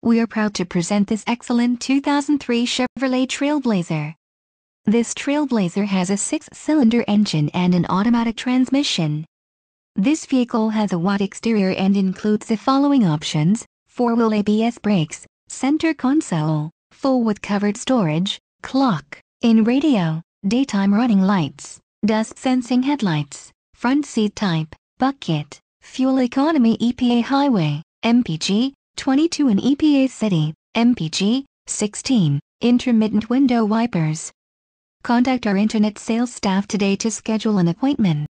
We are proud to present this excellent 2003 Chevrolet TrailBlazer. This TrailBlazer has a 6-cylinder engine and an automatic transmission. This vehicle has a white exterior and includes the following options: 4-wheel ABS brakes, center console, full with covered storage, clock, in radio, daytime running lights, dusk sensing headlights, front seat type, bucket, fuel economy EPA highway, MPG, 22 and EPA city, MPG, 16, intermittent window wipers. Contact our internet sales staff today to schedule an appointment.